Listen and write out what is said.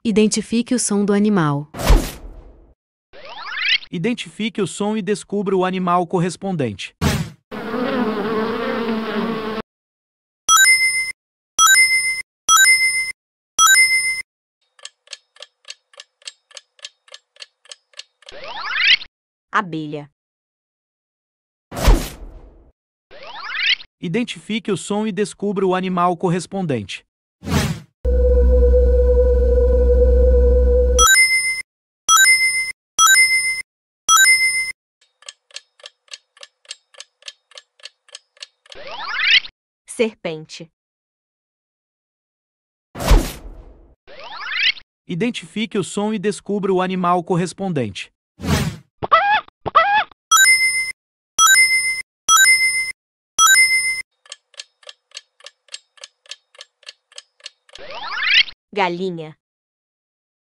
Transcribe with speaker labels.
Speaker 1: Identifique o som do animal.
Speaker 2: Identifique o som e descubra o animal correspondente.
Speaker 3: Abelha.
Speaker 2: Identifique o som e descubra o animal correspondente.
Speaker 3: Serpente.
Speaker 2: Identifique o som e descubra o animal correspondente.
Speaker 3: Galinha.